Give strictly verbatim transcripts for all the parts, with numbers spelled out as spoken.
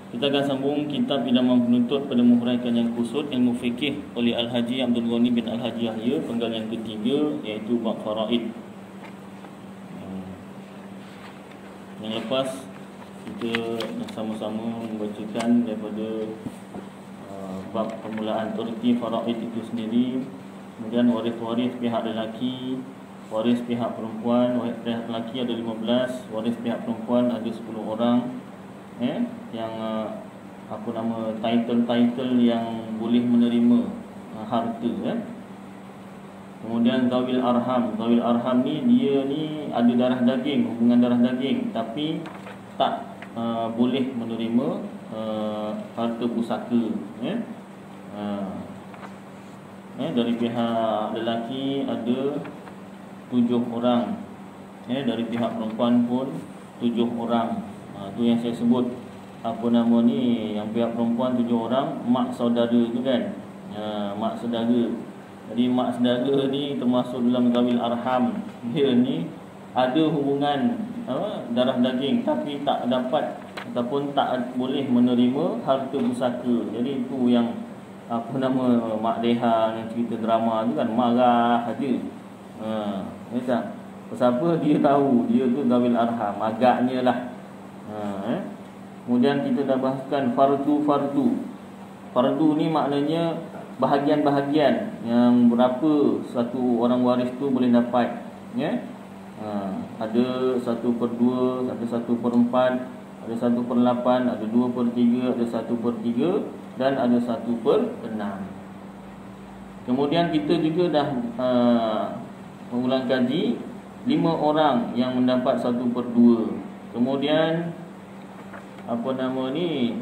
Kita akan sambung kitab Idaman Penuntut pada Menghuraikan Yang Kusud, Ilmu Fikih oleh Al-Haji Abdul Ghani bin Al-Haji Yahya, penggal yang ketiga, iaitu bab faraid. Yang lepas kita sama-sama membacakan daripada uh, bab permulaan terti faraid itu sendiri, kemudian waris-waris pihak lelaki, waris pihak perempuan. Waris pihak lelaki ada lima belas, waris pihak perempuan ada sepuluh orang. Eh, yang uh, apa nama title-title yang boleh menerima uh, harta. Eh. Kemudian zawil arham. Zawil arham ni dia ni ada darah daging, hubungan darah daging, tapi tak uh, boleh menerima uh, harta pusaka. Eh. Uh, eh, dari pihak lelaki ada tujuh orang. Eh, dari pihak perempuan pun tujuh orang. Itu yang saya sebut apa nama ni, yang pihak perempuan tujuh orang, mak saudara tu kan, ha, mak saudara. Jadi mak saudara ni termasuk dalam zawil arham. Dia ni ada hubungan apa, darah daging, tapi tak dapat ataupun tak boleh menerima harta pusaka. Jadi itu yang apa nama Mak Deha yang cerita drama tu kan, marah aja. Ha, macam pasal apa dia tahu dia tu zawil arham, agaknya lah. Ha, eh? Kemudian kita dah bahaskan fardu-fardu. Fardu ni maknanya bahagian-bahagian yang berapa satu orang waris tu boleh dapat, ya? Ha, ada satu per dua, ada satu per empat, ada satu per lapan, ada dua per tiga, ada satu per tiga, dan ada satu per enam. Kemudian kita juga dah uh, mengulang kaji lima orang yang mendapat satu per dua. Kemudian apa nama ni,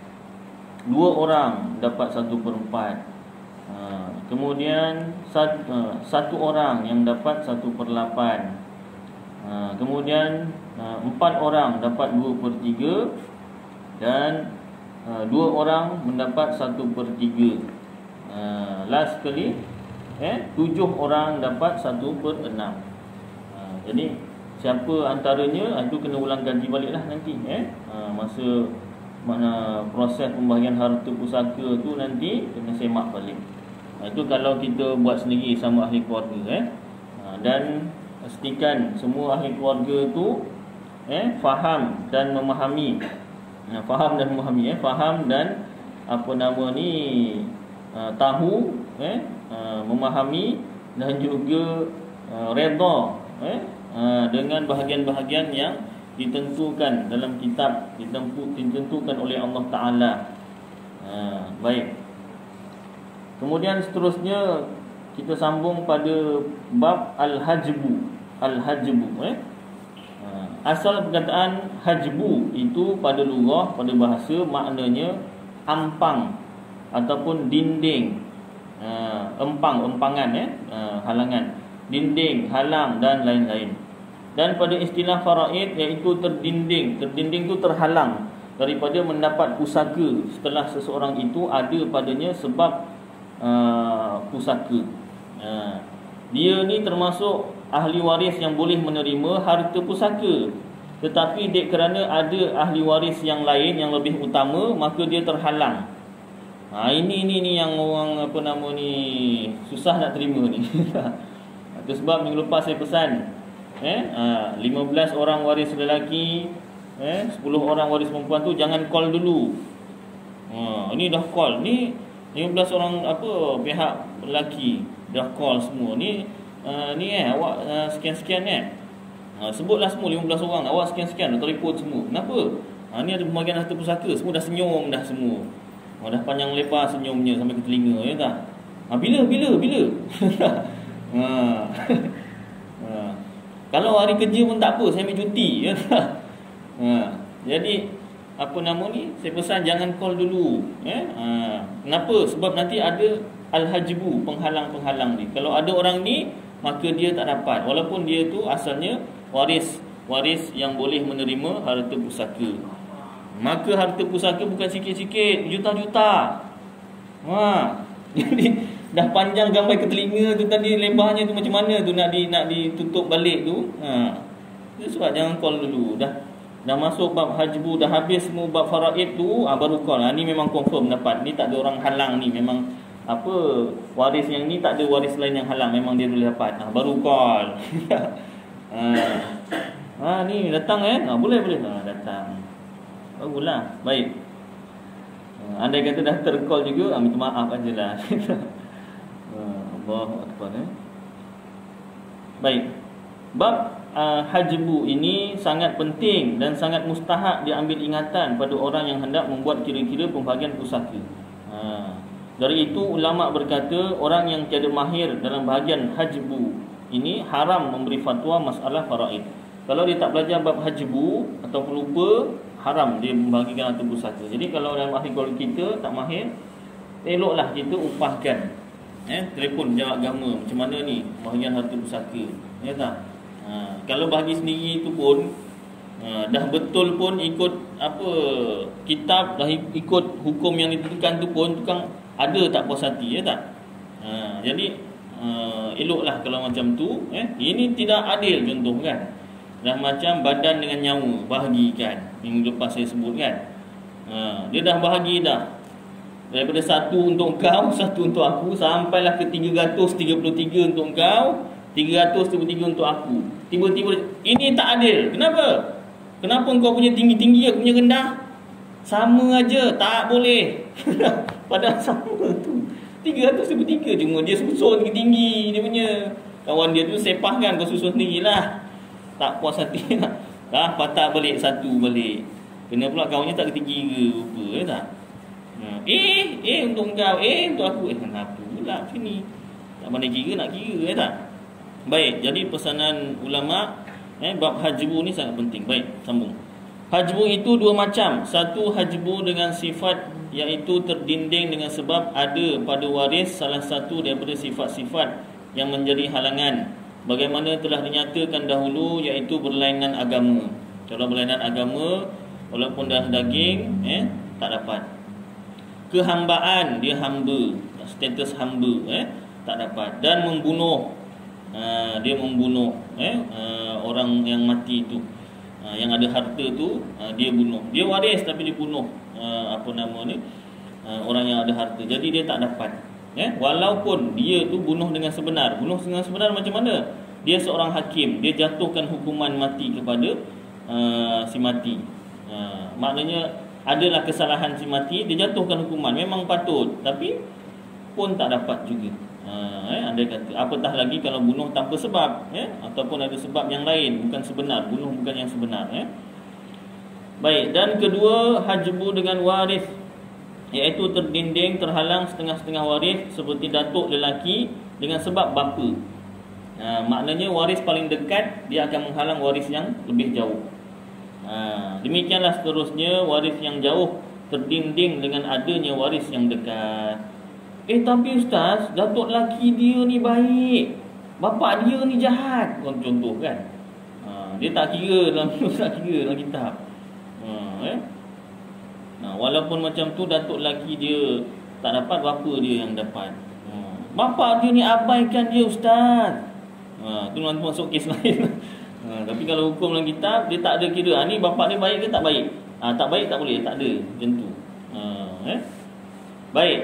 dua orang dapat satu per empat. Ha, kemudian satu, uh, satu orang yang dapat satu per lapan. Ha, kemudian uh, empat orang dapat dua per tiga, dan uh, dua orang mendapat satu per tiga. Uh, last sekali, eh, tujuh orang dapat satu per enam. Ha, jadi siapa antaranya itu kena ulang kaji baliklah nanti, eh ha, masa mana proses pembahagian harta pusaka tu nanti kena semak balik. Ha, itu kalau kita buat sendiri sama ahli keluarga, eh ha, dan pastikan semua ahli keluarga tu eh faham dan memahami. Ha, faham dan memahami, eh faham dan apa nama ni ha, tahu, eh ha, memahami dan juga ha, redha, eh Ha, dengan bahagian-bahagian yang ditentukan dalam kitab, ditentukan oleh Allah Ta'ala. Ha, baik. Kemudian seterusnya kita sambung pada bab Al-Hajbu. Al-Hajbu, eh? ha, asal perkataan hajbu itu pada lughah, pada bahasa, maknanya ampang ataupun dinding, ha, empang, empangan, eh? ha, halangan, dinding, halang dan lain-lain. Dan pada istilah faraid, iaitu terdinding. Terdinding tu terhalang daripada mendapat pusaka setelah seseorang itu ada padanya sebab uh, pusaka. uh, Dia ni termasuk ahli waris yang boleh menerima harta pusaka, tetapi dek kerana ada ahli waris yang lain yang lebih utama, maka dia terhalang. ha, Ini ini ni yang orang apa nama ni susah nak terima ni. Itu sebab minggu lepas saya pesan, Eh, ha, lima belas orang waris lelaki, eh, sepuluh orang waris perempuan tu jangan call dulu. Ha, ini dah call. Ni lima belas orang apa pihak lelaki dah call semua. Ni uh, ni eh awak uh, sekian-sekian eh. Ha, sebutlah semua lima belas orang, awak sekian-sekian, dah telefon semua. Kenapa? Ha, ni ada pembagian harta pusaka, semua dah senyum dah semua. Ha, dah panjang lebar senyumnya sampai ke telinga, ya tak? Ha, bila bila bila. ha. ha. Kalau hari kerja pun tak apa, saya ambil cuti, ya tak? Ha, jadi apa nama ni, saya pesan jangan call dulu, eh? Ha, kenapa? Sebab nanti ada al-hajbu, penghalang-penghalang ni. Kalau ada orang ni, maka dia tak dapat, walaupun dia tu asalnya waris, waris yang boleh menerima harta pusaka. Maka harta pusaka bukan sikit-sikit, juta-juta. Ha, jadi dah panjang gambar ke telinga tu tadi, lebarnya tu macam mana tu nak di nak ditutup balik tu. Ha. Itu sebab jangan call dulu. Dah dah masuk bab hajbu, dah habis semua bab faraid tu, ah, baru call. Ah, ni memang confirm dapat. Ni tak ada orang halang ni, memang apa waris yang ni tak ada waris lain yang halang, memang dia boleh dapat. Ah, baru call. ah. ah ni datang eh. Ah, boleh boleh. Ah, datang. Baguslah. Baik. Ah, andai kata dah tercall juga, ah, minta maaf ajalah. ah, Allahu akbar eh. Baik. Bab Uh, hajbu ini sangat penting dan sangat mustahak diambil ingatan pada orang yang hendak membuat kira-kira pembahagian pusaka. Ha. Dari itu ulama berkata orang yang tiada mahir dalam bahagian hajbu ini haram memberi fatwa masalah faraid. Kalau dia tak belajar bab hajbu ataupun lupa, haram dia membahagikan harta pusaka. Jadi kalau dalam ahli keluarga kita tak mahir, eloklah kita upahkan. Eh, telefon jawab agama macam mana ni bahagian harta pusaka. Ya tak? Ha, kalau bahagi sendiri itu pun ha, dah betul pun ikut apa kitab, dah ikut hukum yang ditentukan tu pun tukang ada tak puas hati, ya tak? Ha, jadi ha, eloklah kalau macam tu. Eh, ini tidak adil contoh kan. Dah macam badan dengan nyawa bahagikan. Minggu lepas saya sebut kan. Ha, dia dah bahagi dah. Daripada satu untuk kau, satu untuk aku, sampailah ke tiga ratus tiga puluh tiga untuk kau, tiga ratus tiga puluh tiga untuk aku. Tiba-tiba ini tak adil. Kenapa? Kenapa kau punya tinggi-tinggi, aku punya rendah? Sama aja, tak boleh. Padahal sama tu. tiga ratus tiga puluh tiga cuma dia susun tinggi-tinggi dia punya. Kawan dia tu sepah kan, kau susun sendirilah. Tak puas hati lah. Dah patah balik satu balik. Kena pula kawannya tak ketinggi ke rupa, ya tak? Eh, eh untuk kau, eh untuk aku. Eh kenapa pula sini? Tak pandai kira nak kira, ya tak? Baik, jadi pesanan ulama eh, bab hajbu ni sangat penting. Baik, sambung. Hajbu itu dua macam. Satu hajbu dengan sifat, iaitu terdinding dengan sebab ada pada waris salah satu daripada sifat-sifat yang menjadi halangan, bagaimana telah dinyatakan dahulu, iaitu berlainan agama. Kalau berlainan agama, walaupun dah daging eh, tak dapat. Kehambaan, dia hamba, status hamba eh, tak dapat. Dan membunuh, Uh, dia membunuh eh, uh, orang yang mati tu, uh, yang ada harta tu, uh, dia bunuh. Dia waris tapi dia bunuh uh, apa nama ni, uh, orang yang ada harta. Jadi dia tak dapat. Eh, walaupun dia tu bunuh dengan sebenar. Bunuh dengan sebenar macam mana? Dia seorang hakim, dia jatuhkan hukuman mati kepada uh, si mati. Uh, maknanya adalah kesalahan si mati, dia jatuhkan hukuman. Memang patut, tapi pun tak dapat juga. Ha, eh, andai kata, apatah lagi kalau bunuh tanpa sebab, eh, ataupun ada sebab yang lain, bukan sebenar, bunuh bukan yang sebenar. Eh. Baik, dan kedua hajbu dengan waris, iaitu terdinding, terhalang setengah-setengah waris, seperti datuk lelaki dengan sebab bapa. Ha, maknanya waris paling dekat dia akan menghalang waris yang lebih jauh. Ha, demikianlah seterusnya waris yang jauh terdinding dengan adanya waris yang dekat. Eh tapi ustaz, datuk lelaki dia ni baik, bapak dia ni jahat, contoh kan. Ha, dia tak kira dalam tak kira dalam kitab. Ha, eh? Nah, walaupun macam tu datuk lelaki dia tak dapat, bapa dia yang dapat. Ha, bapak dia ni abaikan dia ustaz. Ha, tu nanti masuk kes lain. Ha, tapi kalau hukum dalam kitab, dia tak ada kira. Ha, ni bapak dia baik ke tak baik? Ha, tak baik tak boleh, tak ada macam tu. Ha, eh? Baik.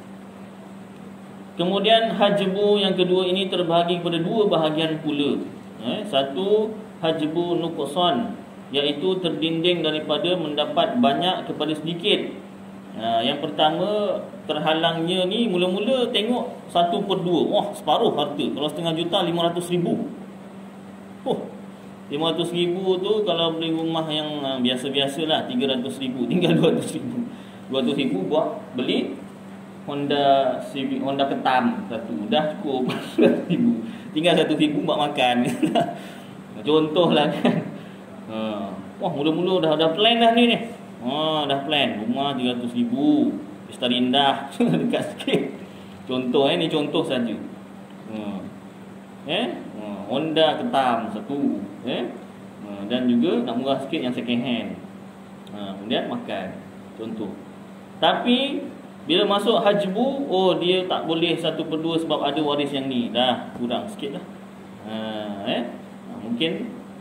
Kemudian hajbu yang kedua ini terbahagi kepada dua bahagian pula. Eh, satu hajbu nuqsan, iaitu terdinding daripada mendapat banyak kepada sedikit. Ha, yang pertama terhalangnya ni mula-mula tengok satu per dua. Wah, separuh harta. Kalau setengah juta, lima ratus ribu. Oh, lima ratus ribu tu kalau beli rumah yang uh, biasa-biasalah tiga ratus ribu, tinggal dua ratus ribu. dua ratus ribu buat beli Honda Civic, Honda Ketam satu, dah cukup dua ratus ribu. Tinggal satu ribu buat makan. Contohlah kan. Ha. Wah, mula-mula dah dah plan dah ni ni. Ha, dah plan rumah tiga ratus ribu, Pesta Indah dekat sikit. Contoh eh, ni contoh saja. Ha. Eh, ha. Honda Ketam satu, eh. Ha. Dan juga nak murah sikit yang second hand. Ha. Kemudian makan. Contoh. Tapi bila masuk hajbu, oh dia tak boleh satu per dua sebab ada waris yang ni. Dah kurang sikit lah. Ha, eh? Ha, mungkin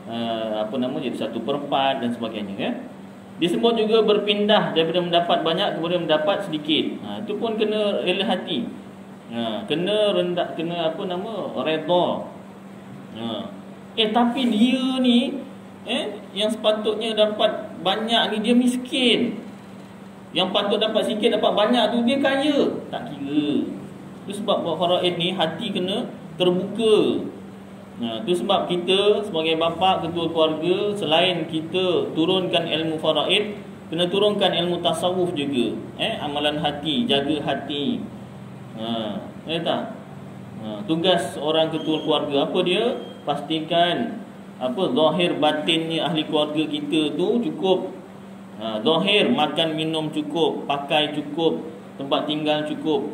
uh, apa nama jadi satu per empat dan sebagainya ya. Disebut juga berpindah daripada mendapat banyak kepada mendapat sedikit. Ha, itu pun kena rela hati. Ha, kena rendah, kena apa nama redha. Ha. Eh tapi dia ni eh yang sepatutnya dapat banyak ni dia miskin. Yang patut dapat sikit dapat banyak tu dia kaya. Tak kira. Itu sebab buat faraid ni hati kena terbuka. Ha, itu sebab kita sebagai bapa, ketua keluarga, selain kita turunkan ilmu faraid, kena turunkan ilmu tasawuf juga. Eh amalan hati, jaga hati. Ha, eh tak? Ha, tugas orang ketua keluarga apa dia? Pastikan apa zahir batinnya ahli keluarga kita tu cukup. Ha, zahir makan minum cukup, pakai cukup, tempat tinggal cukup.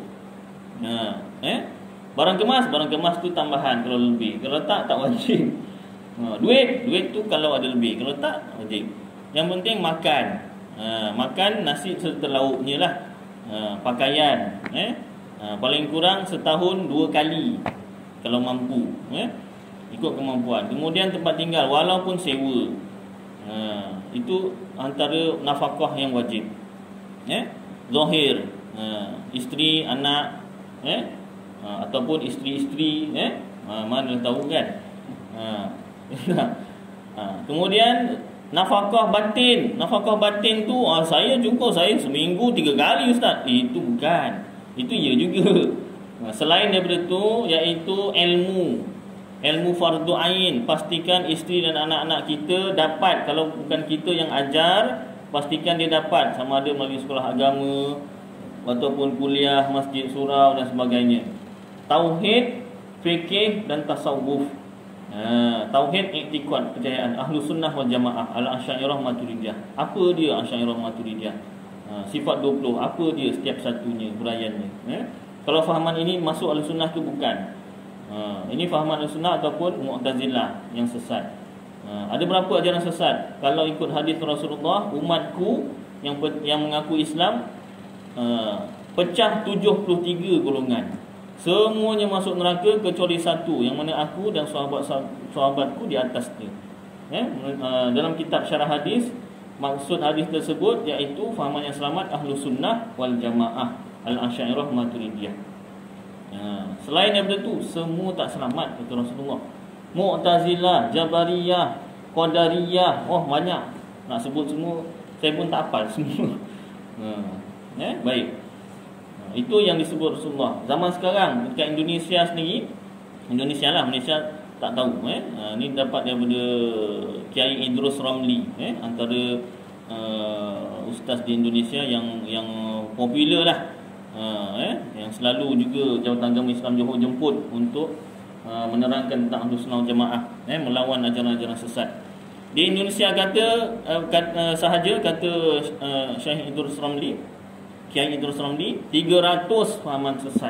Ha, eh barang kemas, barang kemas tu tambahan kalau lebih. Kalau tak, tak wajib. Ha, duit, duit tu kalau ada lebih. Kalau tak, wajib. Yang penting makan. Ha, makan nasi serta lauknya lah. Ha, pakaian. Eh? Ha, paling kurang setahun dua kali. Kalau mampu. Eh? Ikut kemampuan. Kemudian tempat tinggal, walaupun sewa. Ha, itu antara nafkah yang wajib. Eh? Zahir. Ha, isteri, anak. Eh? Ha, ataupun isteri-isteri eh ha, mana tahu kan. Ha. Ha. Kemudian nafkah batin. Nafkah batin tu ha, saya cukup saya seminggu tiga kali ustaz. Eh, itu bukan. Itu ya juga. Ha, selain daripada tu iaitu ilmu. Ilmu fardu ain. Pastikan isteri dan anak-anak kita dapat. Kalau bukan kita yang ajar, pastikan dia dapat sama ada melalui sekolah agama ataupun kuliah, masjid, surau dan sebagainya. Tauhid, fikih dan tasawuf. Ha, tauhid, iktikad, kepercayaan Ahlus Sunnah wal Jamaah, Al-Asy'ariyah Maturidiyah. Apa dia Asy'ariyah Maturidiyah? Ha, sifat dua puluh, apa dia setiap satunya, huraiannya. Ha? Kalau fahaman ini masuk Ahlus Sunnah ke bukan? Ha, ini fahaman Ahlus Sunnah ataupun Mu'tazilah yang sesat. Ha, ada berapa ajaran sesat? Kalau ikut hadis Rasulullah, umatku yang yang mengaku Islam uh, pecah tujuh puluh tiga golongan. Semuanya masuk neraka kecuali satu, yang mana aku dan sahabat-sahabatku di atas dia. Ya? Uh, dalam kitab syarah hadis, maksud hadis tersebut iaitu fahaman yang selamat Ahlus Sunnah wal Jamaah, Al-Asy'ariyah Maturidiyah. Uh, selain daripada itu, semua tak selamat kata Rasulullah. Mu'tazilah, Jabariyah, Qadariyah, oh banyak. Nak sebut semua saya pun tak hafal semua. Uh, ya? Baik. Itu yang disebut Rasulullah. Zaman sekarang dekat Indonesia sendiri, Indonesia lah, Malaysia tak tahu eh. Ha, ni dapat daripada Kiai Idrus Ramli eh, antara uh, ustaz di Indonesia yang yang popular lah. Ha, eh, yang selalu juga Jabatan Agama Islam Johor jemput untuk uh, menerangkan tentang Ahlus Sunnah wal Jamaah eh, melawan ajaran-ajaran sesat. Di Indonesia kata, uh, kata sahaja kata uh, Syekh Idrus Ramli, Kiai Idrus Ramli, tiga ratus fahaman sesat.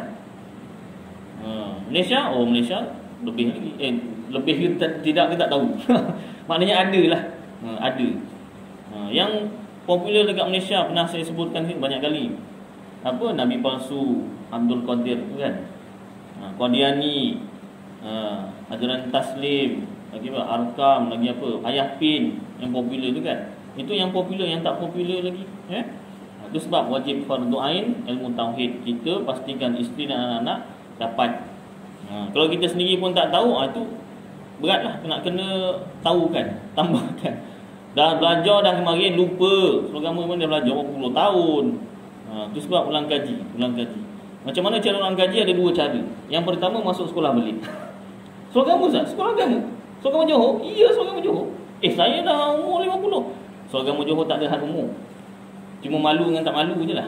Ha, Malaysia, oh Malaysia lebih lagi. Eh, lebih kita tidak kita tak tahu. Maknanya ada lah. Ha, ada. Ha, yang popular dekat Malaysia pernah saya sebutkan banyak kali. Apa Nabi palsu, Abdul Qadir kan? Ha, Qadiani, ha, ajaran taslim, lagi apa? Arkam, lagi apa? Ayah Pin yang popular tu kan. Itu yang popular, yang tak popular lagi, eh? Itu sebab wajib fardu ain ilmu tauhid. Kita pastikan isteri dan anak-anak dapat. Ha, kalau kita sendiri pun tak tahu, ha, itu beratlah nak kena tahu kan, tambahkan. Dah belajar dah kemarin lupa. Agama pun dah belajar berapa puluh tahun. Ha, itu sebab ulang kaji, ulang kaji. Macam mana cara ulang kaji? Ada dua cara. Yang pertama masuk sekolah balik. Sekolah agama Ustaz? Sekolah agama? Sekolah agama Johor? Iya, sekolah agama Johor. Eh, saya dah umur lima puluh. Sekolah agama Johor tak ada had umur. Cuma malu dengan tak malu je lah.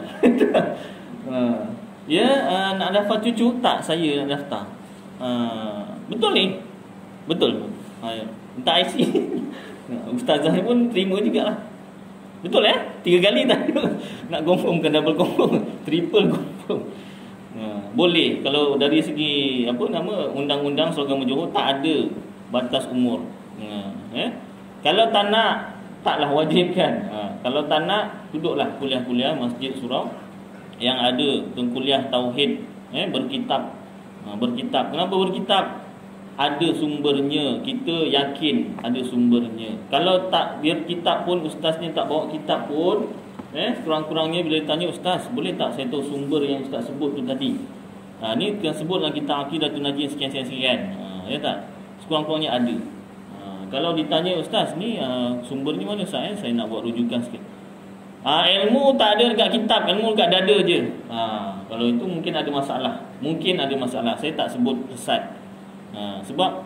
ha. Ya, uh, nak daftar cucu? Tak, saya nak daftar. Uh, betul ni? Betul. Ha, ya. Minta I C. Ustazah pun terima jugalah. Betul eh? Tiga kali tak? Nak confirm kan, double confirm, triple confirm. Ha, boleh. Kalau dari segi apa nama undang-undang Seragam Johor tak ada batas umur. Ha, eh? Kalau tak nak, taklah wajibkan. Ha, kalau tak nak, duduklah kuliah-kuliah masjid surau yang ada kuliah tauhid, eh, berkitab. Ha, berkitab. Kenapa berkitab? ada sumbernya. Kita yakin ada sumbernya. Kalau tak, biar kitab pun, ustaz ni tak bawa kitab pun, eh, kurang-kurangnya bila ditanya, ustaz boleh tak saya tahu sumber yang ustaz sebut tu tadi. Ha, ni yang sebut dalam kitab Aqidatul Najin sekian-sekian. Ha, ya tak? Sekurang-kurangnya ada. Ha, kalau ditanya, ustaz ni uh, sumbernya mana ustaz? Eh? Saya nak buat rujukan sikit. Ha, ilmu tak ada dekat kitab, ilmu dekat dada je. Ha, kalau itu mungkin ada masalah. Mungkin ada masalah. Saya tak sebut sesat. Ha, sebab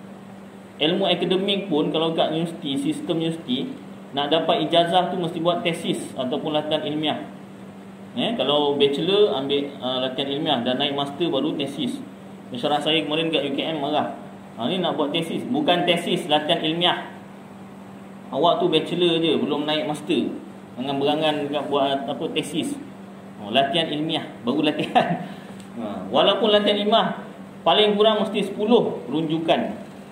ilmu akademik pun kalau kat universiti, sistem universiti, nak dapat ijazah tu mesti buat tesis ataupun latihan ilmiah. Eh, kalau bachelor ambil uh, latihan ilmiah dan naik master baru tesis. Pensyarah saya kemarin kat U K M marah. Ha, ni nak buat tesis, bukan tesis, latihan ilmiah. Awak tu bachelor je, belum naik master. Jangan berangan buat apa tesis. Oh, latihan ilmiah, baru latihan. Ha, walaupun latihan ilmiah paling kurang mesti sepuluh runjukan.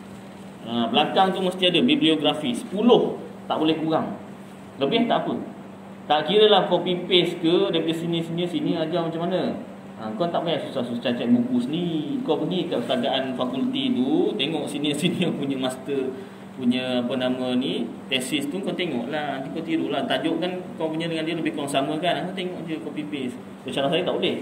Ha, belakang tu mesti ada bibliografi sepuluh, tak boleh kurang. Lebih tak apa. Tak kira lah copy paste ke daripada sini-sini sini ajar macam mana. Ha, kau tak payah susah-susah cek buku sendiri. Kau pergi ke perpustakaan fakulti tu, tengok sini-sini yang punya master, punya apa nama ni, tesis tu kau tengoklah, nanti kau tirulah. Tajuk kan kau punya dengan dia lebih kurang sama kan. Kau tengok je copy paste. Cara saya tak boleh.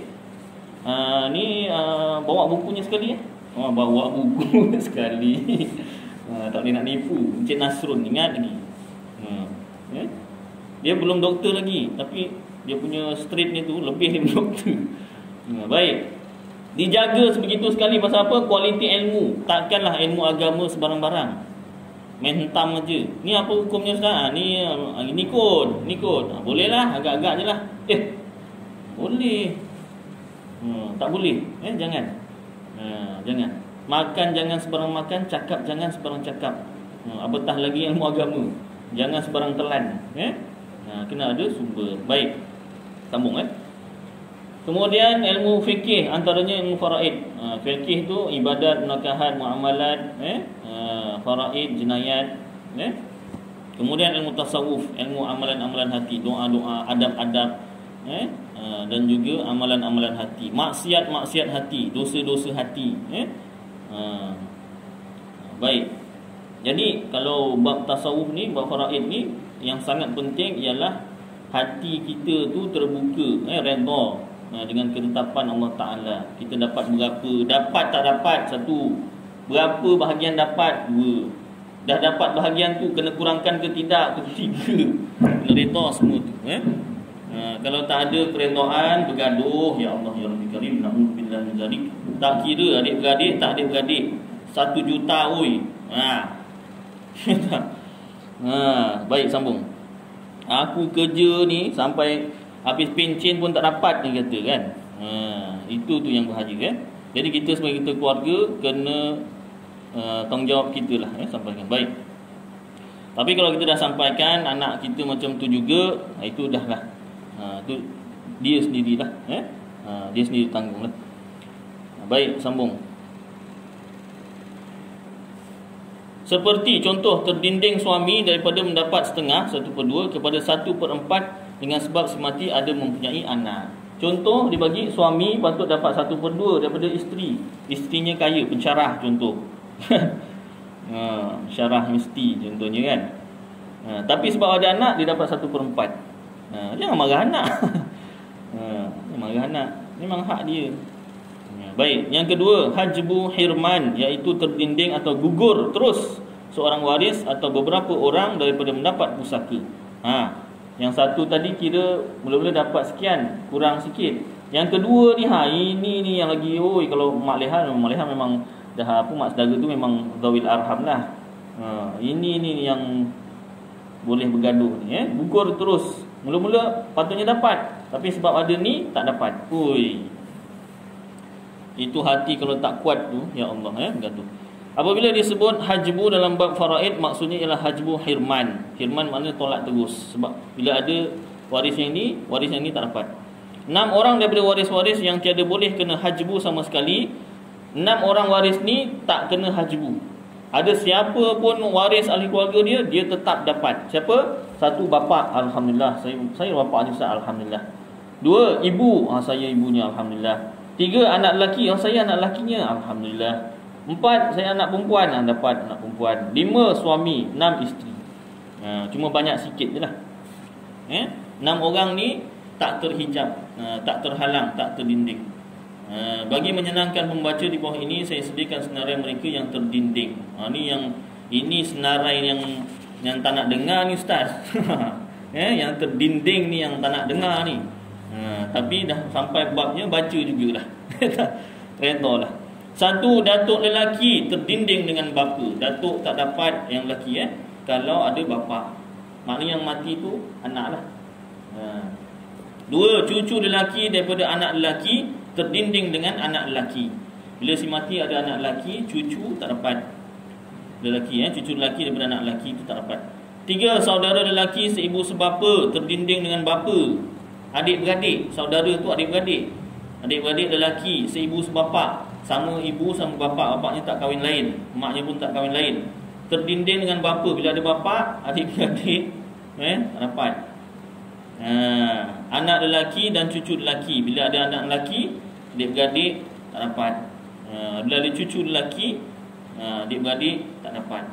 Uh, ni uh, bawa bukunya sekali eh. Oh, bawa buku sekali. uh, tak boleh nak nipu. Encik Nasrun ingat lagi. Uh, eh? Dia belum doktor lagi, tapi dia punya street ni tu lebih daripada doktor. Uh, baik. Dijaga sebegitu sekali pasal apa? Kualiti ilmu. Takkanlah ilmu agama sebarang-barang. Main hentam aja. Ni apa hukumnya ustaz? Ni uh, ni kod, ni kod. Uh, boleh lah, agak-agak je lah. Eh. Boleh. Hmm, tak boleh, eh jangan. Ha, jangan. Makan jangan sebarang makan, cakap jangan sebarang cakap. Ha, apatah lagi ilmu agama. Jangan sebarang telan, eh? Ha, kena ada sumber. Baik. Sambung eh. Kemudian ilmu fikih, antaranya ilmu faraid. Ha, fikih tu ibadat, munakahat, muamalat, eh? Ha, faraid, jenayat, eh? Kemudian ilmu tasawuf, ilmu amalan-amalan hati, doa-doa, adab-adab, eh? Uh, dan juga amalan-amalan hati, maksiat-maksiat hati, dosa-dosa hati, eh? uh, Baik. Jadi kalau bab tasawuf ni, bab faraid ni, yang sangat penting ialah hati kita tu terbuka, eh, redha uh, dengan ketetapan Allah Ta'ala. Kita dapat berapa, dapat tak dapat, satu. Berapa bahagian dapat, dua. Dah dapat bahagian tu, kena kurangkan ke tidak, ketiga. Kena redha semua tu, eh? Ha, kalau tak ada keredaan, bergaduh, ya Allah ya Rabbi Karim, na'udzubillah min zalik. Tak kira adik-beradik, tak adik-beradik, satu juta oi. Ha. Ha, baik sambung. Aku kerja ni sampai habis pencen pun tak dapat ni kata kan. Ha, itu tu yang bahaya kan. Jadi kita sebagai kita keluarga kena uh, tanggungjawab kita lah, eh, sampaikan. Baik. Tapi kalau kita dah sampaikan anak kita macam tu juga, itu dah lah. Ha, tu dia sendirilah, eh? Ha, dia sendiri tanggunglah. Ha, baik, sambung. Seperti contoh terdinding suami daripada mendapat setengah satu per dua kepada satu per empat dengan sebab si mati ada mempunyai anak. Contoh dibagi suami patut dapat satu per dua daripada isteri. Isterinya kaya, pensyarah contoh. Ha, syarah mesti contohnya kan. Ha, tapi sebab ada anak dia dapat satu per empat. Ha, jangan marah anak. Ha, marah anak, memang hak dia. Ha, baik, yang kedua, hajbu hirman, iaitu terdinding atau gugur terus seorang waris atau beberapa orang daripada mendapat pusaka. Ha, yang satu tadi kira mula-mula dapat sekian, kurang sikit. Yang kedua ni, ha ini ni yang lagi, oi kalau mak lehan, mak lehan memang dah apa, mak saudara tu memang zawil arham lah. Ha, ini ni yang boleh bergaduh ni, eh, gugur terus. Mula-mula patutnya dapat, tapi sebab ada ni tak dapat. Ui. Itu hati kalau tak kuat tu, ya Allah, eh, gaduh. Apabila disebut hajbu dalam bab faraid, maksudnya ialah hajbu hirman. Hirman maknanya tolak terus. Sebab bila ada waris yang ni, waris yang ni tak dapat. Enam orang daripada waris-waris yang tiada boleh kena hajbu sama sekali. Enam orang waris ni tak kena hajbu. Ada siapa pun waris ahli keluarga dia, dia tetap dapat. Siapa? Satu, bapa, alhamdulillah, saya saya bapaknya Ustaz, alhamdulillah. Dua, ibu, ah, saya ibunya, alhamdulillah. Tiga, anak lelaki, ah, saya anak lelakinya, alhamdulillah. Empat, saya anak perempuan, ha, dapat anak perempuan. Lima, suami. Enam, isteri. Ha, cuma banyak sikit je lah. Eh? Enam orang ni tak terhijab, ha, tak terhalang, tak terdinding. Ha, bagi menyenangkan pembaca, di bawah ini saya sediakan senarai mereka yang terdinding. Ha, ni yang ini senarai yang yang tak nak dengar ni ustaz. eh, yang terdinding ni yang tak nak dengar ni. Ha, tapi dah sampai babnya baca jugalah. Redha lah. Satu, datuk lelaki terdinding dengan bapa. Datuk tak dapat yang lelaki eh. Kalau ada bapa, maknanya yang mati tu anak lah. Ha. Dua, cucu lelaki daripada anak lelaki terdinding dengan anak lelaki. Bila si mati ada anak lelaki, cucu tak dapat. Lelaki eh, cucu lelaki daripada anak lelaki itu tak dapat. Tiga, saudara lelaki seibu sebapa terdinding dengan bapa. Adik-beradik, saudara tu adik-beradik. Adik-beradik lelaki seibu sebapa, sama ibu sama bapa, bapaknya tak kahwin lain, maknya pun tak kahwin lain. Terdinding dengan bapa, bila ada bapa, adik-beradik eh tak dapat. Ha, anak lelaki dan cucu lelaki, bila ada anak lelaki, adik-beradik tak dapat. Ha, bila ada cucu lelaki, ha, adik-beradik tak dapat.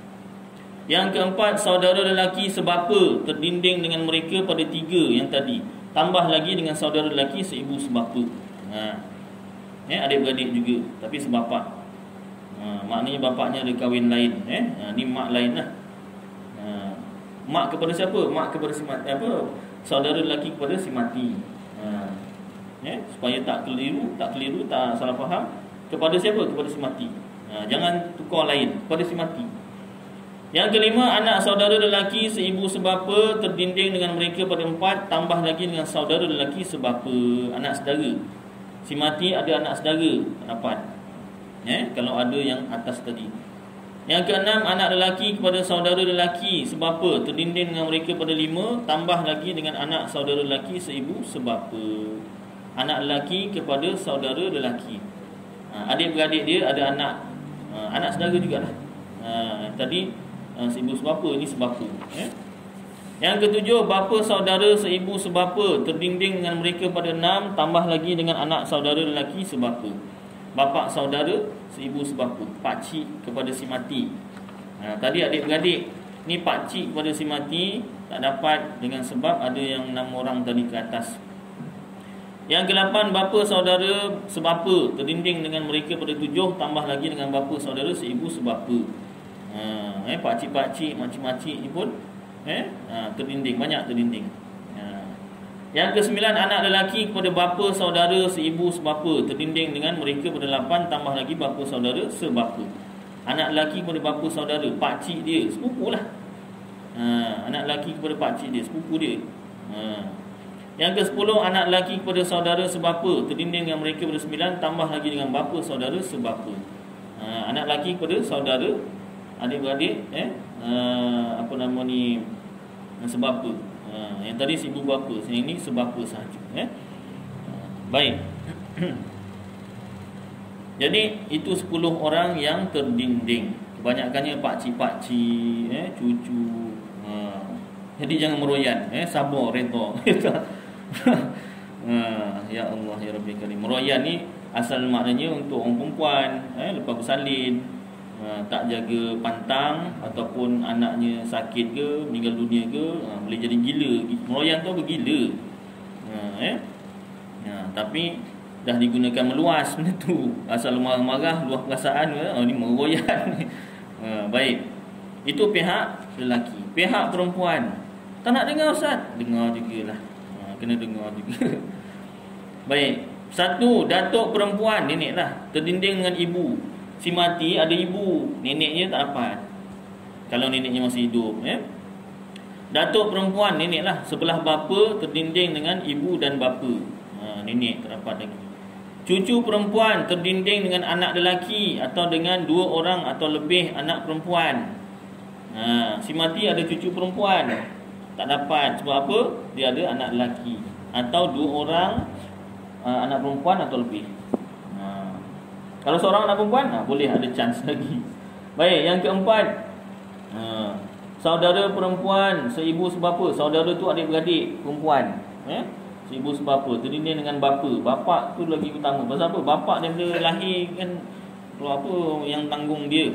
Yang keempat, saudara lelaki sebapa terdinding dengan mereka pada tiga yang tadi. Tambah lagi dengan saudara lelaki seibu sebapa. Ha. Eh, adik-beradik juga, tapi sebapa. Ha, maknanya bapaknya ada kahwin lain. Eh, ha, ni mak lain lah. Ha, mak kepada siapa? Mak kepada si mati. Apa? Saudara lelaki kepada si mati. Ha. Eh, supaya tak keliru, tak keliru, tak salah faham. Kepada siapa? Kepada si mati. Ha, jangan tukar lain, kepada si mati. Yang kelima, anak saudara lelaki seibu sebapa terdinding dengan mereka pada empat. Tambah lagi dengan saudara lelaki sebapa, anak saudara. Si mati ada anak saudara, tak dapat. Eh, kalau ada yang atas tadi. Yang keenam, anak lelaki kepada saudara lelaki sebapa terdinding dengan mereka pada lima. Tambah lagi dengan anak saudara lelaki seibu sebapa. Anak lelaki kepada saudara lelaki. Ha, adik-beradik dia ada anak, ha, anak saudara jugalah. Ha, tadi ha, seibu sebapa, ini sebapa. Eh? Yang ketujuh, bapa saudara seibu sebapa terdinding dengan mereka pada enam. Tambah lagi dengan anak saudara lelaki sebapa. Bapa saudara seibu sebapa, pakcik kepada si mati. Ha, tadi adik-beradik, ni pakcik kepada si mati tak dapat dengan sebab ada yang enam orang tadi ke atas. Yang kedelapan, bapa saudara sebapa terdinding dengan mereka pada tujuh. Tambah lagi dengan bapa saudara seibu sebapa. Ha, eh, pakcik-pakcik, makcik-makcik ni pun Eh, ha, terdinding, banyak terdinding. Ha. Yang kesembilan, anak lelaki kepada bapa saudara seibu sebapa terdinding dengan mereka pada lapan. Tambah lagi bapa saudara sebapa. Anak lelaki kepada bapa saudara, pakcik dia, sepupu lah. Ha, anak lelaki kepada pakcik dia, sepupu dia. Ha. Yang kesepuluh, anak lelaki kepada saudara sebapa terdinding dengan mereka pada sembilan. Tambah lagi dengan bapa saudara sebapa. Ha, anak lelaki kepada saudara adik-beradik, eh, uh, apa nama ni, sebapa. Uh, yang tadi si ibu bapa, yang ini sebapa sahaja. Eh. Uh, baik. Jadi itu sepuluh orang yang terdinding. Kebanyakannya pakcik-pakcik, eh, cucu. Uh, jadi jangan meroyan, eh, sabar, redha. uh, ya Allah ya Rabbi karim. Meroyan ni asal maknanya untuk orang perempuan, eh, lepas bersalin, Ha, tak jaga pantang ataupun anaknya sakit ke, meninggal dunia ke, ha, boleh jadi gila. Meroyan tu bergila. Ha, eh? ha, tapi dah digunakan meluas benda tu. Asal marah-marah, luah perasaan, oh, ni meroyan. Ha, baik. Itu pihak lelaki. Pihak perempuan, tak nak dengar ustaz? Dengar jugalah. Ha, kena dengar juga. Baik. Satu, datuk perempuan, nenek lah, terdinding dengan ibu. Si mati ada ibu, neneknya tak dapat. Kalau neneknya masih hidup, eh? Datuk perempuan, nenek lah, sebelah bapa terdinding dengan ibu dan bapa. Ha, nenek tak dapat lagi. Cucu perempuan terdinding dengan anak lelaki atau dengan dua orang atau lebih anak perempuan. Ha, si mati ada cucu perempuan, tak dapat. Sebab apa? Dia ada anak lelaki atau dua orang uh, anak perempuan atau lebih. Kalau seorang anak perempuan, ha, boleh ada chance lagi. Baik, yang keempat, ha, saudara perempuan seibu sebapa. Saudara tu adik-beradik perempuan, eh? Seibu sebapa, terdinding dengan bapa. Bapa tu lagi utama. Pasal apa? Bapa daripada lahir kan Kalau apa yang tanggung dia.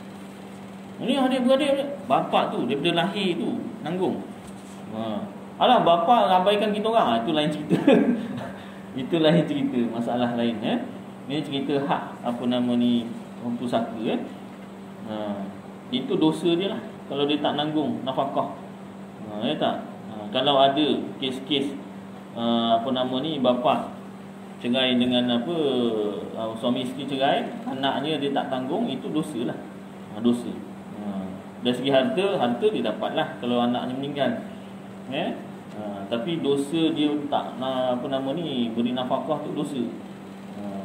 Ini adik-beradik, bapak tu daripada lahir tu tanggung. Ha. Alah bapak abaikan kita orang, ha, itu lain cerita. Itu lain cerita, masalah lain eh. Ini cerita hak apa nama ni pusaka eh. Ha. Itu dosa dia lah kalau dia tak nanggung nafkah. Ha, ya tak? Ha, kalau ada kes-kes uh, apa nama ni bapa cerai dengan apa uh, suami isteri cerai, anaknya dia tak tanggung, itu dosalah. Ha, dosa. Ha, dari segi harta, harta dia dapatlah kalau anaknya meninggal. Eh? Ha, tapi dosa dia tak apa nama ni beri nafkah tu dosa. Ha.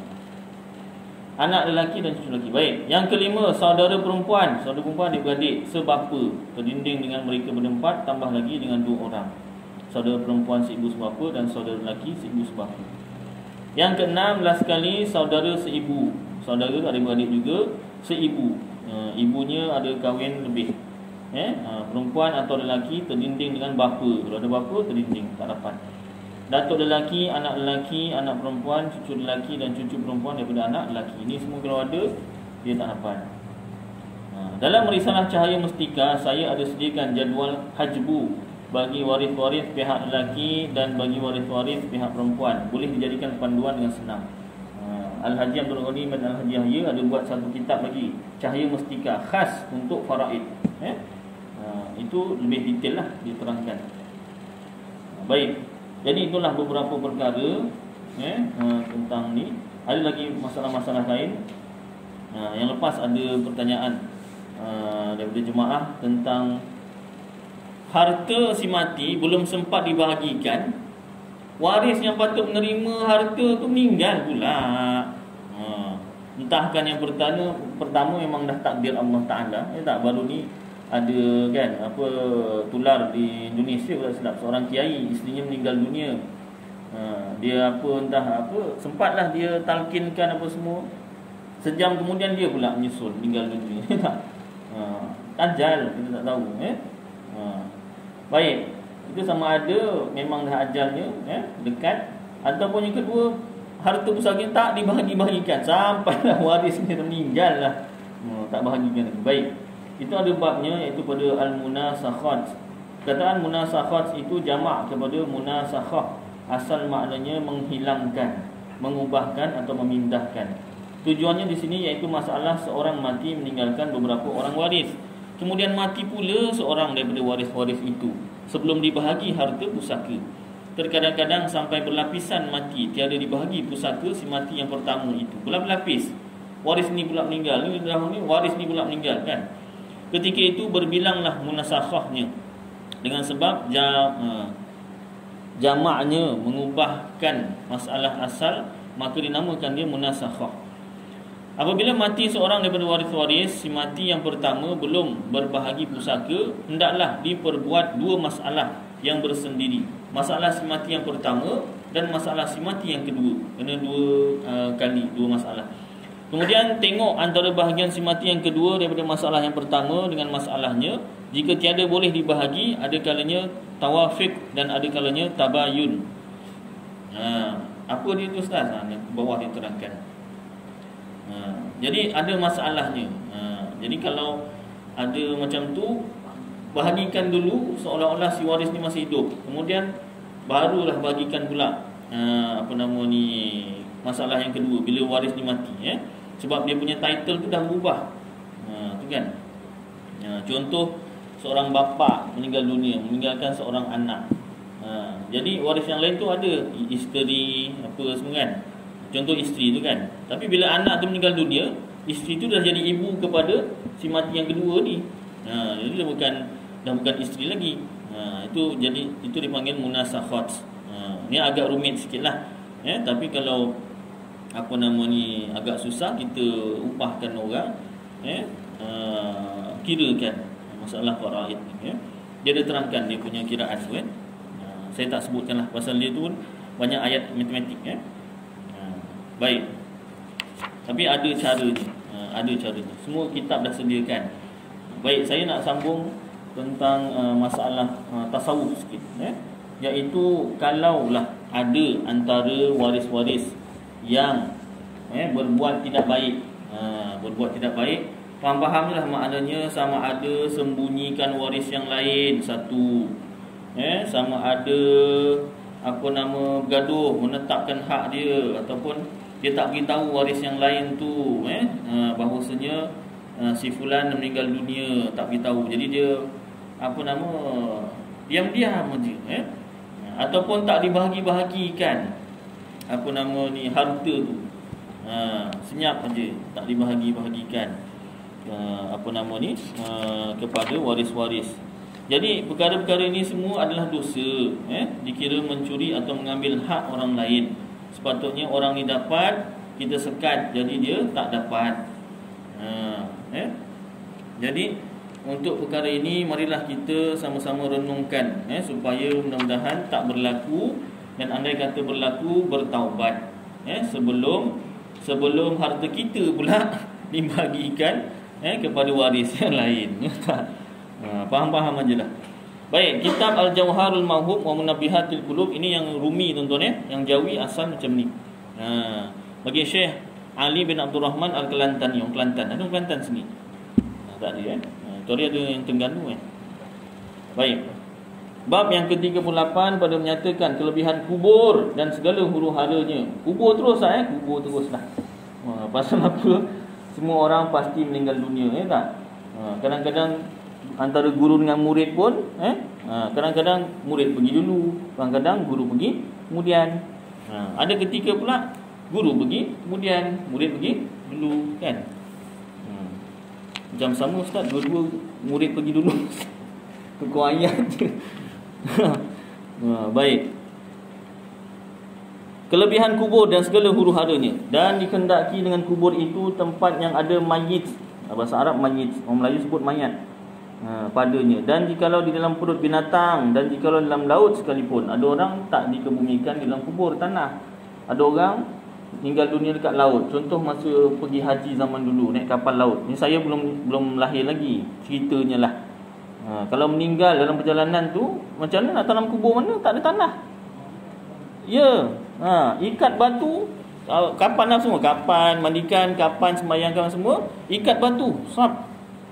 Anak lelaki dan cucu lelaki. Baik. Yang kelima, saudara perempuan. Saudara perempuan adik-beradik sebapa, terdinding dengan mereka berempat, tambah lagi dengan dua orang. Saudara perempuan seibu sebapa dan saudara lelaki seibu sebapa. Yang keenam, last sekali, saudara seibu. Saudara adik-beradik juga seibu. Ha, ibunya ada kahwin lebih. Eh, ha, perempuan atau lelaki terdinding dengan bapa. Kalau ada bapa, terdinding, tak dapat. Datuk lelaki, anak lelaki, anak perempuan, cucu lelaki dan cucu perempuan daripada anak lelaki. Ini semua kalau ada, dia tak dapat. Ha, dalam risalah Cahaya Mustika, saya ada sediakan jadual hajbu bagi waris-waris pihak lelaki dan bagi waris-waris pihak perempuan. Boleh dijadikan panduan dengan senang. Ha, Al-Haji Abdul Ghani bin Al-Haji Yahya ada buat satu kitab lagi, Cahaya Mustika, khas untuk faraid. Eh? Ha, itu lebih detail lah diterangkan. Ha, baik. Jadi itulah beberapa perkara eh, ha, tentang ni. Ada lagi masalah-masalah lain. Ha, yang lepas ada pertanyaan ha, daripada jemaah tentang harta si mati belum sempat dibahagikan, waris yang patut menerima harta tu meninggal pula. Ha, entahkan yang pertama pertama memang dah takdir Allah Taala, ya tak, baru ni ada kan apa tular di Indonesia kalau sedap, seorang kiai isterinya meninggal dunia. Ha, dia apa entah apa sempatlah dia talkinkan apa semua. Sejam kemudian dia pula menyusul meninggal dunia. Tak. Ha, ajal kita tak tahu eh. Ha, baik. Itu sama ada memang dah ajalnya eh dekat, ataupun yang kedua harta pusaka tak dibahagi-bahagikan sampailah warisnya meninggal lah. Ha, tak bahagikan lagi. Baik. Itu ada babnya, iaitu pada al-munasakhat. Kataan munasakhat itu jamak kepada munasakhah. Asal maknanya menghilangkan, mengubahkan atau memindahkan. Tujuannya di sini iaitu masalah seorang mati meninggalkan beberapa orang waris. Kemudian mati pula seorang daripada waris-waris itu sebelum dibahagi harta pusaka. Terkadang-kadang sampai berlapisan mati, tiada dibahagi pusaka si mati yang pertama itu. Berlapis. Waris ni pula meninggal, ni ni waris ni pula meninggal kan. Ketika itu berbilanglah munasakhahnya dengan sebab jam, uh, jamaknya mengubahkan masalah asal, maka dinamakan dia munasakhah. Apabila mati seorang daripada waris-waris, si mati yang pertama belum berbahagi pusaka, hendaklah diperbuat dua masalah yang bersendiri. Masalah si mati yang pertama dan masalah si mati yang kedua. Kena dua uh, kali, dua masalah. Kemudian tengok antara bahagian si mati yang kedua daripada masalah yang pertama dengan masalahnya. Jika tiada boleh dibahagi, ada kalanya tawafiq dan ada kalanya tabayun. Ha, apa dia tu Ustaz? Ha, ke bawah dia terangkan. Ha, jadi ada masalahnya. Ha, jadi kalau ada macam tu, bahagikan dulu seolah-olah si waris ni masih hidup. Kemudian barulah bahagikan pula ha, apa nama ni masalah yang kedua bila waris ni mati ya. Sebab dia punya title tu dah berubah. Ha, tu kan. Ha, contoh seorang bapa meninggal dunia, meninggalkan seorang anak. Ha, jadi waris yang lain tu ada isteri apa semua kan. Contoh isteri tu kan. Tapi bila anak tu meninggal dunia, isteri tu dah jadi ibu kepada si mati yang kedua ni. Ha, jadi dia bukan dah bukan isteri lagi. Ha, itu jadi itu dipanggil munasakhat. Ha, ni agak rumit sikitlah. Ya, tapi kalau apa nama ni agak susah kita upahkan orang eh uh, kirakan masalah faraid ni ya. Dia ada terangkan dia punya kiraan tu kan. Uh, saya tak sebutkanlah pasal dia tu banyak ayat matematik ya. Uh, baik. Tapi ada caranya, uh, ada caranya. Semua kitab dah sediakan. Baik, saya nak sambung tentang uh, masalah uh, tasawuf sikit ya. Iaitu kalaulah ada antara waris-waris yang eh, berbuat tidak baik, ha, berbuat tidak baik, faham-faham je lah maknanya, sama ada sembunyikan waris yang lain satu, eh, sama ada apa nama bergaduh menetapkan hak dia, ataupun dia tak beritahu waris yang lain tu, eh, uh, bahawasanya uh, si fulan meninggal dunia, tak beritahu. Jadi dia apa nama diam-diam aja, eh, ataupun tak dibahagi-bahagikan apa nama ni harta tu, ha, senyap aja, tak dibahagi-bahagikan uh, apa nama ni uh, kepada waris-waris. Jadi perkara-perkara ini semua adalah dosa, eh, dikira mencuri atau mengambil hak orang lain. Sepatutnya orang ni dapat, kita sekat, jadi dia tak dapat. Ha, eh? Jadi untuk perkara ini marilah kita sama-sama renungkan, eh, supaya mudah-mudahan tak berlaku, dan andai kata berlaku, bertaubat, eh, sebelum sebelum harta kita pula dibagikan, eh, kepada waris yang lain. Ha, faham-faham ajalah. Baik, kitab Al-Jawharul Mawhub wa Munabbihatil Qulub, ini yang Rumi tuan-tuan, eh, yang Jawi asal macam ni. Ha, bagi Syekh Ali bin Abdul Rahman Al-Kelantani, orang Kelantan. Ada orang Kelantan sini? Ha, tak ada, eh. Ha, tu ada yang Terengganu, eh. Baik. Bab yang ke tiga puluh lapan pada menyatakan kelebihan kubur dan segala huru-haranya. Kubur terus lah, eh, kubur terus lah. Ha, pasal apa? Semua orang pasti meninggal dunia, eh, tak? Ha, kadang-kadang antara guru dengan murid pun, eh, ha, kadang-kadang murid pergi dulu, kadang-kadang guru pergi kemudian. Ha, ada ketika pula guru pergi kemudian murid pergi dulu, kan? Ha, jam sama ustaz, dua-dua murid pergi dulu. Tukar ayat je. Ha, baik. Kelebihan kubur dan segala huru-haranya, dan dikehendaki dengan kubur itu tempat yang ada mayit, bahasa Arab mayit, orang Melayu sebut mayat, ha, padanya. Dan jikalau di dalam perut binatang, dan jikalau dalam laut sekalipun. Ada orang tak dikebumikan di dalam kubur tanah. Ada orang meninggal dunia dekat laut. Contoh masa pergi haji zaman dulu, naik kapal laut. Ni saya belum belum lahir lagi, ceritanya lah. Ha, kalau meninggal dalam perjalanan tu, macam mana nak tanam kubur mana? Tak ada tanah. Ya, ha, ikat batu, kapan lah semua, kapan mandikan, kapan sembahyangkan semua, ikat batu, sap.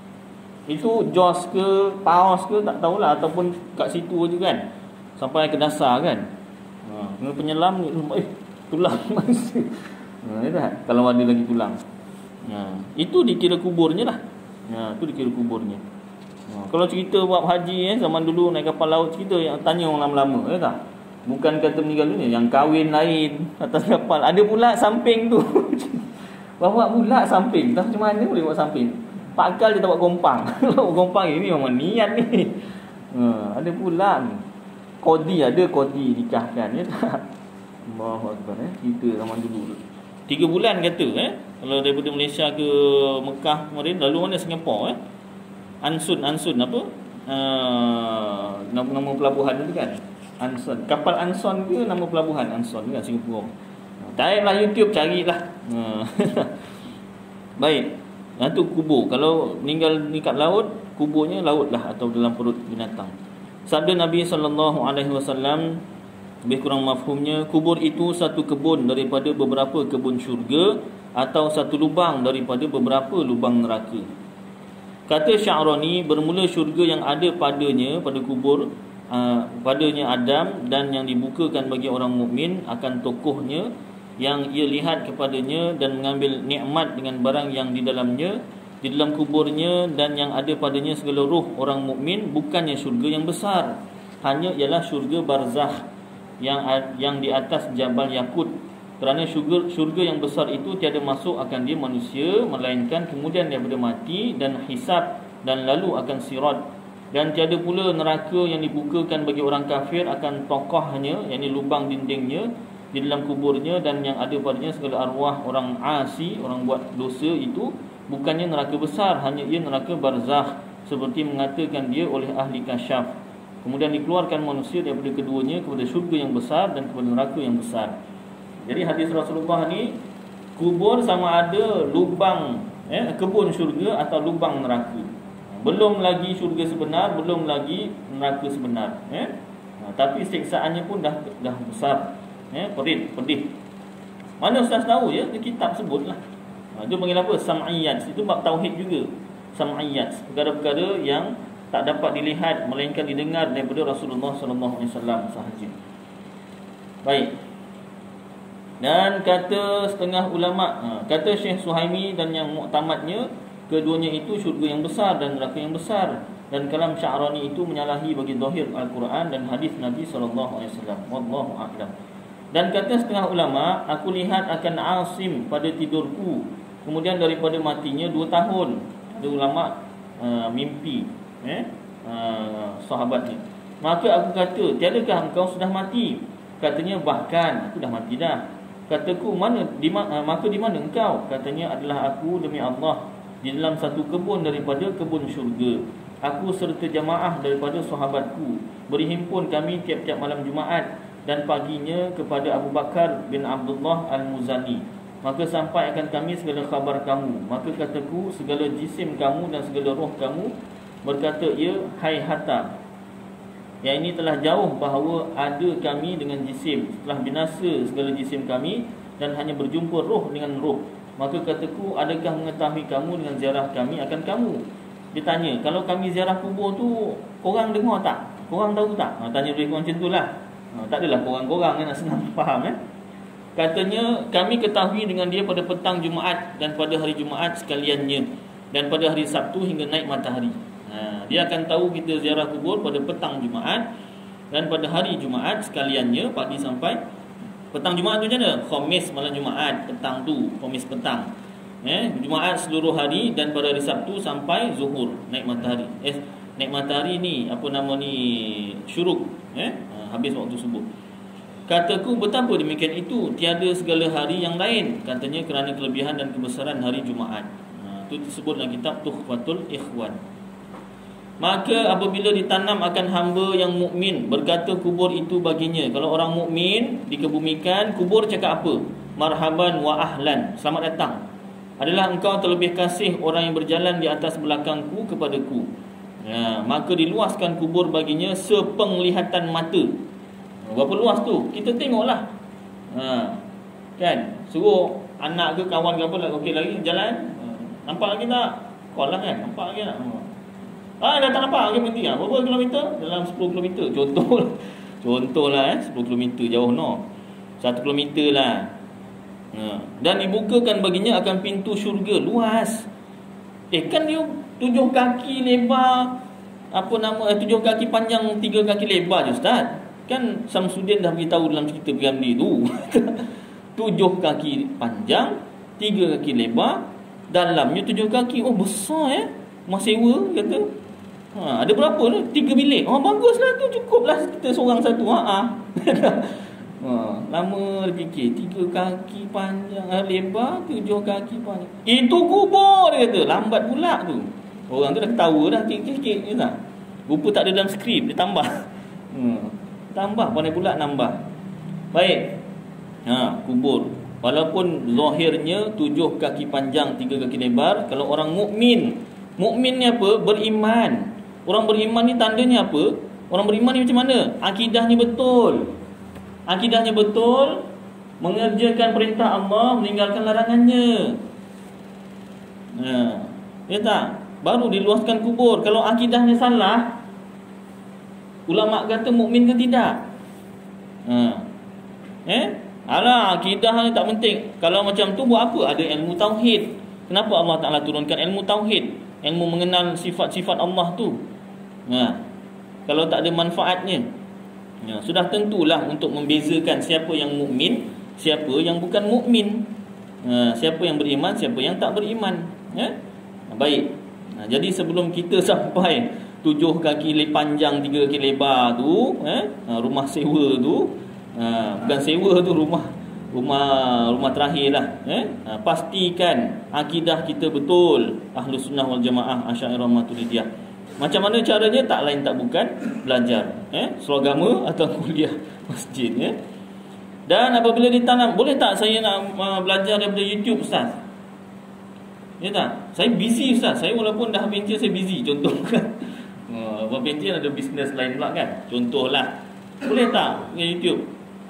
Itu jos ke, paus ke, tak tahulah, ataupun kat situ je kan, sampai ke dasar kan. Ha, kena penyelam, eh, tulang masih. Ha, ya tak? Kalau ada lagi tulang. Ha, itu dikira kuburnya lah. Ha, itu dikira kuburnya. Ha, kalau cerita buat haji, eh, zaman dulu naik kapal laut, cerita yang tanya orang lama-lama, ya tak? Bukan kata meninggal dunia, yang kahwin lain atas kapal. Ada pula samping tu. Bawa pula samping. Tak macam mana boleh buat samping. Pakal dia tak buat gompang. Kalau gompang ini memang niat ni. Ha, ada pula kodi, ada kodi nikahkan, ya tak? Allahu Akbar, eh, cerita zaman dulu. Tiga bulan kata, eh, kalau daripada Malaysia ke Mekah kemarin, lalu mana Singapura, eh? Ansun, Ansun apa? Uh, nama-nama pelabuhan tu kan? Anson. Kapal Anson ke nama pelabuhan Anson kan, Singapura. Tayarlah YouTube, carilah. Uh, Baik. Itu kubur. Kalau meninggal dekat laut, kuburnya laut lah atau dalam perut binatang. Sabda Nabi sallallahu alaihi wasallam lebih kurang mafhumnya, kubur itu satu kebun daripada beberapa kebun syurga, atau satu lubang daripada beberapa lubang neraka. Kata Sya'rani, bermula syurga yang ada padanya, pada kubur uh, padanya Adam, dan yang dibukakan bagi orang mukmin akan tokohnya yang ia lihat kepadanya, dan mengambil nikmat dengan barang yang di dalamnya, di dalam kuburnya, dan yang ada padanya segala ruh orang mukmin, bukannya syurga yang besar, hanya ialah syurga barzakh yang yang di atas Jabal Yakut. Kerana syurga, syurga yang besar itu tiada masuk akan dia manusia, melainkan kemudian daripada mati dan hisab, dan lalu akan sirat. Dan tiada pula neraka yang dibukakan bagi orang kafir akan tokohnya, yakni lubang dindingnya di dalam kuburnya, dan yang ada padanya segala arwah orang asi, orang buat dosa itu, bukannya neraka besar, hanya ia neraka barzakh, seperti mengatakan dia oleh ahli kasyaf. Kemudian dikeluarkan manusia daripada keduanya kepada syurga yang besar dan kepada neraka yang besar. Jadi hadis Rasulullah ni, kubur sama ada lubang, eh, kebun syurga atau lubang neraka. Belum lagi syurga sebenar, belum lagi neraka sebenar, eh. Ha, tapi siksaannya pun dah dah besar, eh, pedih, pedih. Mana ustaz tahu ya? Di kitab sebutlah. Ha, Ha, itu panggil apa? Sam'iyat. Itu bab tauhid juga. Sam'iyat, perkara-perkara yang tak dapat dilihat melainkan didengar daripada Rasulullah sallallahu alaihi wasallam sahaja. Baik. Dan kata setengah ulama, ha, kata Syekh Suhaimi dan yang muktamadnya, keduanya itu syurga yang besar dan neraka yang besar. Dan kalam Sya'rani itu menyalahi bagi zahir Al-Quran dan hadis Nabi sallallahu alaihi wasallam. Wallahu a'lam. Dan kata setengah ulama, aku lihat akan Asim pada tidurku, kemudian daripada matinya dua tahun. Ada ulama uh, mimpi eh uh, sahabat ni. Maka aku kata, tiadakah engkau sudah mati? Katanya, bahkan aku dah mati dah. Kataku, mana di uh, maka di mana engkau? Katanya, adalah aku demi Allah di dalam satu kebun daripada kebun syurga. Aku serta jamaah daripada sahabatku berhimpun kami tiap-tiap malam Jumaat dan paginya kepada Abu Bakar bin Abdullah Al-Muzani. Maka sampai akan kami segala khabar kamu. Maka kataku, segala jisim kamu dan segala roh kamu. Berkata ia, hai Hatta, yang ini telah jauh bahawa ada kami dengan jisim setelah binasa segala jisim kami, dan hanya berjumpa roh dengan roh. Maka kataku, adakah mengetahui kamu dengan ziarah kami akan kamu? Dia tanya, kalau kami ziarah kubur tu, korang dengar tak? Korang tahu tak? Ha, tanya dia macam tu lah. Ha, tak adalah korang-korang nak senang faham eh. Katanya, kami ketahui dengan dia pada petang Jumaat dan pada hari Jumaat sekaliannya, dan pada hari Sabtu hingga naik matahari. Ha, dia akan tahu kita ziarah kubur pada petang Jumaat dan pada hari Jumaat sekaliannya, pagi sampai petang Jumaat tu macam mana? Khamis malam Jumaat petang tu, Khamis petang. Eh, Jumaat seluruh hari dan pada hari Sabtu sampai zuhur naik matahari. Eh, naik matahari ni apa nama ni? Syuruk. Eh, ha, habis waktu subuh. Kataku, betapa demikian itu, tiada segala hari yang lain. Katanya, kerana kelebihan dan kebesaran hari Jumaat. Ha, itu disebut dalam kitab Tuhfatul Ikhwan. Maka apabila ditanam akan hamba yang mukmin, berkata kubur itu baginya. Kalau orang mukmin dikebumikan, kubur cakap apa? Marhaban wa ahlan, selamat datang. Adalah engkau terlebih kasih orang yang berjalan di atas belakangku kepadaku. Ya, maka diluaskan kubur baginya sepenglihatan mata. Berapa luas tu? Kita tengoklah. Ha, kan? Suruh anak ke kawan ke apa, okey lagi jalan. Nampak lagi tak? Call lah kan? Nampak lagi tak? Ah, dah tak nampak. Okey, berhenti lah. Berapa kilometer? Dalam sepuluh kilometer. Contoh. Contohlah eh, sepuluh kilometer jauh no. satu kilometer lah. Ha. Dan dibukakan baginya akan pintu syurga luas. Eh, kan dia tujuh kaki lebar, apa nama, eh, tujuh kaki panjang, tiga kaki lebar je Ustaz. Kan Samsudin dah beritahu dalam cerita Piramli tu. Tujuh kaki panjang, tiga kaki lebar, dalamnya tujuh kaki. Oh, besar eh. Rumah sewa kata. Ha, ada berapa tu? Tiga bilik. Oh, baguslah tu, cukuplah kita seorang satu. Ha ah. Ha, lama dia fikir, tiga kaki panjang, lebar, tujuh kaki panjang. Itu kubur, dia kata. Lambat pula tu. Orang tu dah ketawa dah, kek-kek je tak. Rupa tak ada dalam skrip, dia tambah. Hmm. Tambah, pandai pula nambah. Baik. Ha, kubur. Walaupun zahirnya tujuh kaki panjang, tiga kaki lebar, kalau orang mukmin, mukmin ni apa? Beriman. Orang beriman ni tandanya apa? Orang beriman ni macam mana? Akidahnya betul. Akidahnya betul, mengerjakan perintah Allah, meninggalkan larangannya. Nah, ya tak? Baru diluaskan kubur. Kalau akidahnya salah, ulama kata mukmin ke tidak? Ha. Eh? Alah, akidah ni tak penting. Kalau macam tu buat apa? Ada ilmu tauhid. Kenapa Allah Taala turunkan ilmu tauhid? Ilmu mengenal sifat-sifat Allah tu. Nah, kalau tak ada manfaatnya, ya, sudah tentulah untuk membezakan siapa yang mukmin, siapa yang bukan mukmin. Ha, siapa yang beriman, siapa yang tak beriman. Ya? Baik. Ha, jadi sebelum kita sampai tujuh kaki panjang, tiga kaki lebar tu, eh, rumah sewa tu, ha, bukan sewa tu, rumah rumah rumah terakhir lah, eh? Ha, pastikan akidah kita betul, Ahlus Sunnah wal Jamaah, Asy'ariyah Maturidiyah. Macam mana caranya? Tak lain tak bukan belajar, eh, seragama atau kuliah masjid, eh? Dan apabila ditanam, boleh tak saya nak uh, belajar daripada YouTube Ustaz? Ya tak? Saya busy Ustaz. Saya walaupun dah pension, saya busy. Contoh kan, uh, pension ada bisnes lain pula kan. Contohlah, boleh tak ke YouTube?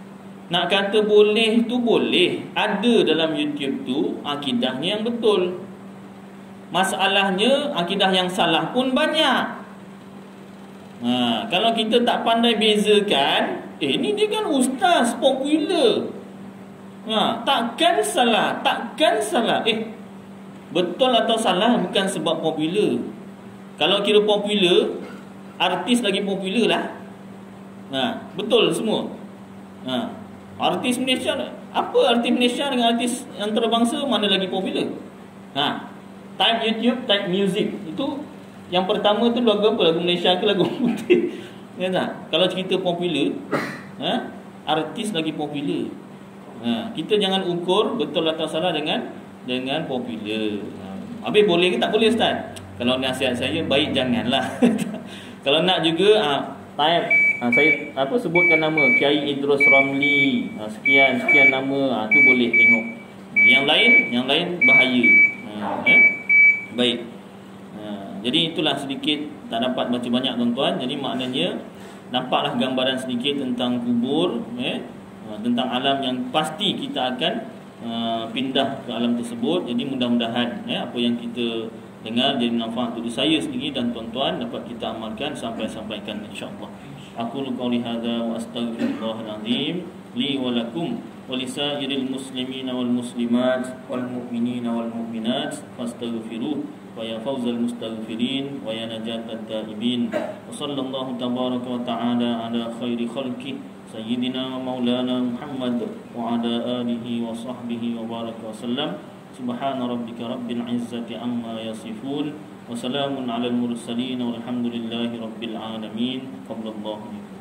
Nak kata boleh tu boleh, ada dalam YouTube tu akidahnya yang betul. Masalahnya akidah yang salah pun banyak. Ha, kalau kita tak pandai bezakan, eh ni dia kan ustaz popular. Ha, takkan salah, takkan salah. Eh, betul atau salah bukan sebab popular. Kalau kira popular, artis lagi popular lah. Ha, betul semua. Ha, artis Malaysia, apa artis Malaysia dengan artis antarabangsa mana lagi popular? Ha, type YouTube, type music. Itu yang pertama tu lagu apa? Lagu Malaysia ke lagu putih? Ya tak? Kalau cerita popular, ha, artis lagi popular. Ha, kita jangan ukur betul atau salah dengan dengan popular. Ha, habis boleh ke tak boleh Ustaz? Kalau nasihat saya baik janganlah. Kalau nak juga ha, type ha, saya apa sebutkan nama Kiai Idrus Ramli, ha, sekian sekian nama, ha, tu boleh tengok. Yang lain, yang lain bahaya. Ha, eh? Baik. Ha, jadi itulah sedikit, tak dapat baca banyak tuan-tuan. Jadi maknanya nampaklah gambaran sedikit tentang kubur, eh? ha, tentang alam yang pasti kita akan uh, pindah ke alam tersebut. Jadi mudah-mudahan eh, apa yang kita dengar jadi manfaat untuk saya sendiri dan tuan-tuan dapat kita amalkan sampai sampaikan insya-Allah. Aku qouli hadza wa astaghfirullahal azim li wa lakum wa lisairil muslimin wal muslimat wal mu'minin wal mu'minat fastaghfiruh wa ya fawzal mustaghfirin wa ya najatat taibin. Wa sallallahu tabaraka wa ta'ala ala khairi khalqi sayyidina wa maulana Muhammad wa ala alihi wa sahbihi wa baraka wa sallam. Subhana rabbika rabbil izzati amma yasifun wa salamun alal mursalin walhamdulillahi rabbil alamin. Qablallahu